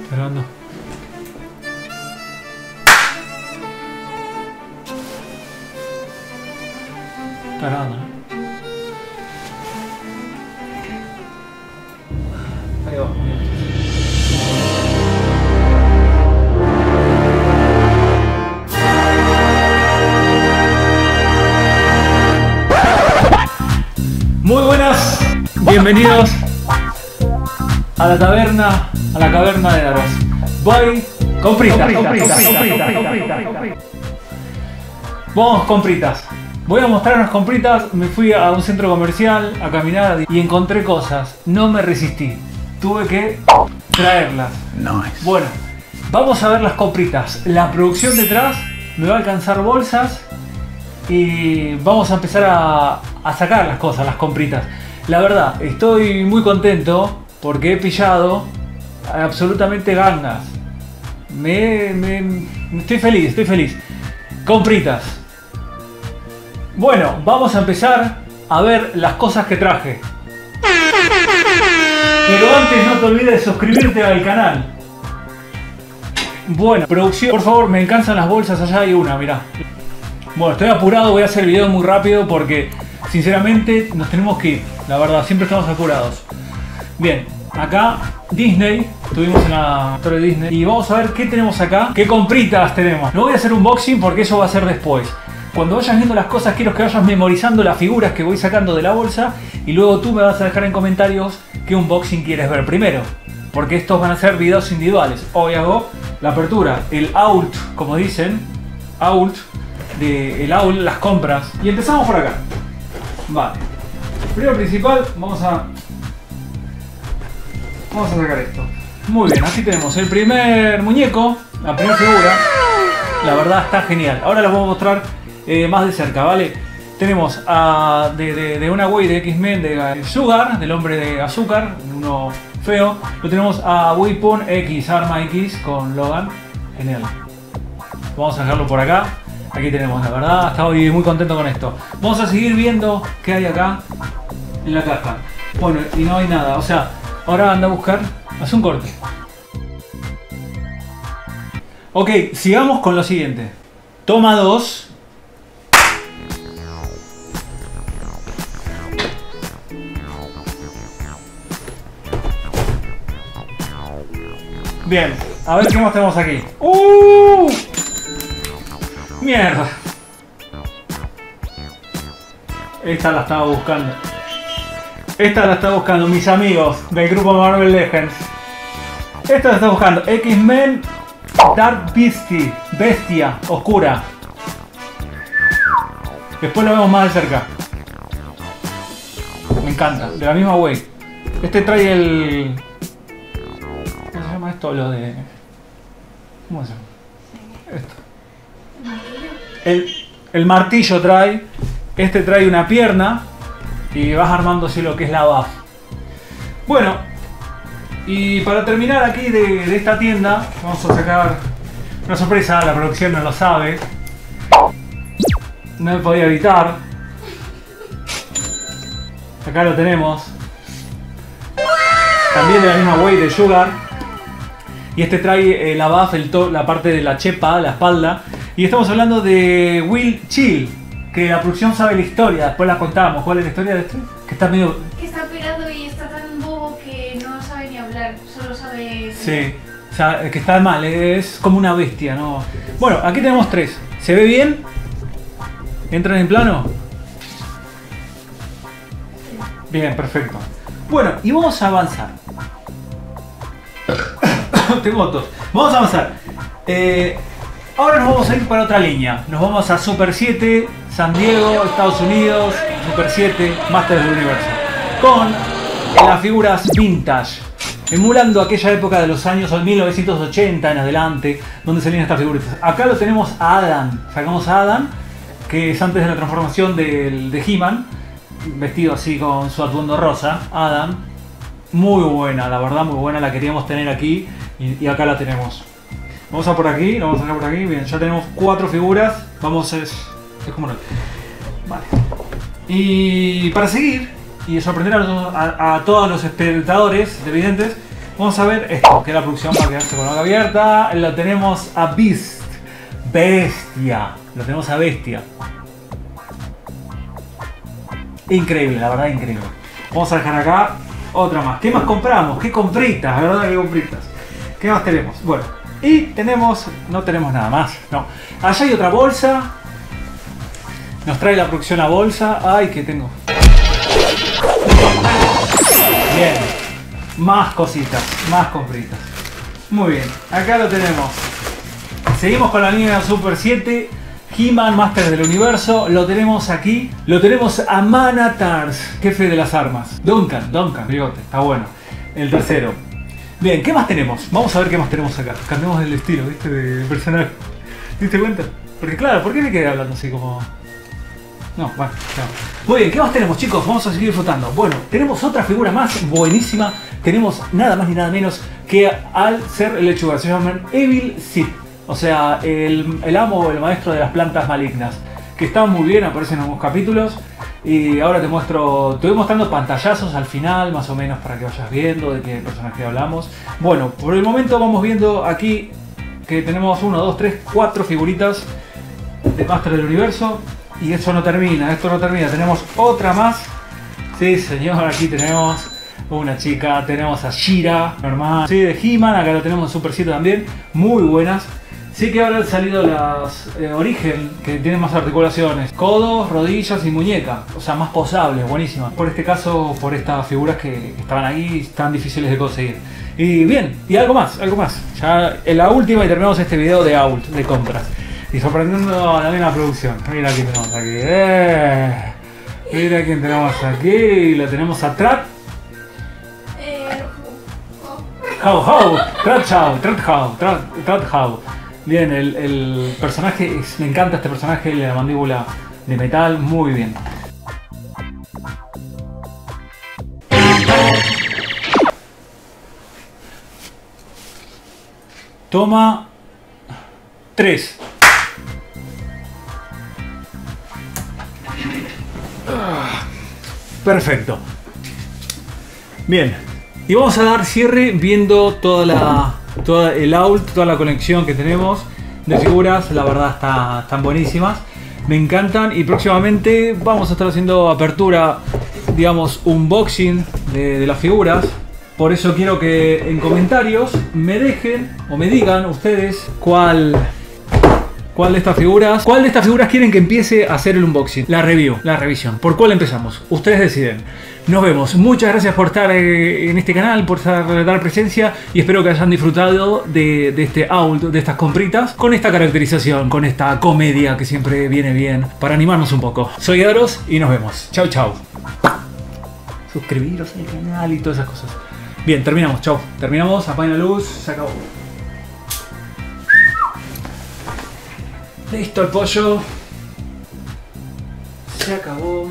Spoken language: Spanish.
Esperando. Esperando, ¿no? Ahí va, bien. Muy buenas, bienvenidos a la taberna, a la caverna de Daros. Voy con fritas. Vamos con fritas. Voy a mostrar unas compritas. Me fui a un centro comercial a caminar y encontré cosas. No me resistí. Tuve que traerlas. Nice. Bueno, vamos a ver las compritas. La producción detrás me va a alcanzar bolsas y vamos a empezar a sacar las cosas, las compritas. La verdad, estoy muy contento porque he pillado absolutamente gangas. Estoy feliz. Compritas. Bueno, vamos a empezar a ver las cosas que traje. Pero antes no te olvides de suscribirte al canal. Bueno, producción, por favor, me alcanzan las bolsas, allá hay una, mirá. Bueno, estoy apurado, voy a hacer el video muy rápido porque sinceramente nos tenemos que ir. La verdad, siempre estamos apurados. Bien, acá Disney, estuvimos en la torre de Disney y vamos a ver qué tenemos acá, qué compritas tenemos. No voy a hacer un unboxing porque eso va a ser después. Cuando vayas viendo las cosas quiero que vayas memorizando las figuras que voy sacando de la bolsa y luego tú me vas a dejar en comentarios qué unboxing quieres ver primero. Porque estos van a ser videos individuales. Hoy hago la apertura, el haul, como dicen, haul, las compras. Y empezamos por acá. Vale. Primero principal, vamos a sacar esto. Muy bien, así tenemos el primer muñeco, la primera figura. La verdad está genial. Ahora les voy a mostrar más de cerca, ¿vale? Tenemos de una Wii de X-Men de Sugar, del hombre de azúcar, uno feo. Lo tenemos a Weapon X, Arma X con Logan. Genial. Vamos a dejarlo por acá. Aquí tenemos, la verdad, estoy muy contento con esto. Vamos a seguir viendo qué hay acá en la caja. Bueno, y no hay nada, o sea, ahora anda a buscar, hace un corte. Ok, sigamos con lo siguiente. Toma 2. Bien, a ver qué más tenemos aquí. Mierda. Esta la estaba buscando. Mis amigos del grupo Marvel Legends. Esta la estaba buscando. X-Men Dark Bestia Oscura. Después lo vemos más de cerca. Me encanta. De la misma way. Este trae el... ¿Cómo se llama esto? Lo de... ¿Cómo se llama? Esto. El martillo trae. Este trae una pierna. Y vas armando así lo que es la buff. Bueno. Y para terminar aquí de esta tienda. Vamos a sacar una sorpresa. La producción no lo sabe. No me podía evitar. Acá lo tenemos. También de la misma way de Sugar. Y este trae la buff, la parte de la chepa, la espalda. Y estamos hablando de Will Chill, que la producción sabe la historia, después la contamos. ¿Cuál es la historia de este? Que está medio... Que está operado y está tan bobo que no sabe ni hablar, solo sabe... Sí, o sea, que está mal, es como una bestia, ¿no? Bueno, aquí tenemos 3. ¿Se ve bien? ¿Entran en plano? Bien, perfecto. Bueno, y vamos a avanzar. Tengo tos. Vamos a avanzar. Ahora nos vamos a ir para otra línea. Nos vamos a Super 7, San Diego, Estados Unidos, Super 7, Masters del Universo. Con las figuras vintage. Emulando aquella época de los años 1980 en adelante, donde salían estas figuras. Acá lo tenemos a Adam. Sacamos a Adam, que es antes de la transformación de He-Man. Vestido así con su atuendo rosa. Adam. Muy buena, la verdad, muy buena. La queríamos tener aquí y acá la tenemos. Vamos a por aquí, lo vamos a sacar por aquí. Bien, ya tenemos 4 figuras. Vamos, es como no. Vale. Y para seguir y sorprender a todos los espectadores televidentes, Vamos a ver esto, que la producción va a quedarse con la boca abierta. Lo tenemos a Beast. Bestia. Lo tenemos a Bestia. Increíble, la verdad increíble. Vamos a dejar acá otra más. ¿Qué más compramos? ¿Qué compritas? La verdad que compritas. ¿Qué más tenemos? Bueno, y tenemos... No tenemos nada más, no. Allá hay otra bolsa. Nos trae la producción a bolsa. Ay, que tengo. Bien. Más cositas, más compritas. Muy bien, acá lo tenemos. Seguimos con la línea Super 7. He-Man, Master del Universo. Lo tenemos aquí. Lo tenemos a Man-at-Arms, jefe de las armas. Duncan, bigote, está bueno. El tercero. Bien, ¿qué más tenemos? Vamos a ver qué más tenemos acá. Cambiamos el estilo, ¿viste? De personaje. ¿Te diste cuenta? Porque claro, ¿por qué me quedé hablando así como...? No, bueno, claro. Muy bien, ¿qué más tenemos, chicos? Vamos a seguir disfrutando. Bueno, tenemos otra figura más buenísima. Tenemos nada más ni nada menos que al ser el lechuga. Se llaman Evil Seed. O sea, el amo o el maestro de las plantas malignas. Que están muy bien, aparecen en algunos capítulos. Y ahora te voy mostrando pantallazos al final, más o menos, para que vayas viendo de qué personaje hablamos. Bueno, por el momento vamos viendo aquí que tenemos 1, 2, 3, 4 figuritas de Master del Universo. Y esto no termina, tenemos otra más. Sí, señor, aquí tenemos una chica, tenemos a She-Ra, normal. Sí, de He-Man, acá lo tenemos en Super 7 también, muy buenas. Sí que ahora han salido las Origen, que tienen más articulaciones, codos, rodillas y muñeca, o sea, más posables, buenísimas. Por este caso, por estas figuras que estaban ahí, tan difíciles de conseguir. Y bien, y algo más. Ya en la última y terminamos este video de Ault, de compras. Y sorprendiendo también la producción. Mira quién tenemos aquí. Mira quién tenemos aquí. Lo tenemos a Trat. Trat. Bien, el personaje, me encanta este personaje, la mandíbula de metal, muy bien. Toma 3. Perfecto. Bien. Y vamos a dar cierre viendo toda el Ault, toda la colección que tenemos de figuras. La verdad están buenísimas. Me encantan y próximamente vamos a estar haciendo apertura, digamos, unboxing de las figuras. Por eso quiero que en comentarios me dejen o me digan ustedes cuál de estas figuras quieren que empiece a hacer el unboxing, la revisión. ¿Por cuál empezamos? Ustedes deciden. Nos vemos. Muchas gracias por estar en este canal, por dar presencia y espero que hayan disfrutado de este Ault, de estas compritas, con esta caracterización, con esta comedia que siempre viene bien para animarnos un poco. Soy Aros y nos vemos. Chau, chau. Suscribiros al canal y todas esas cosas. Bien, terminamos. Chau. Terminamos. Apaga la luz. Se acabó. Listo el pollo. Se acabó.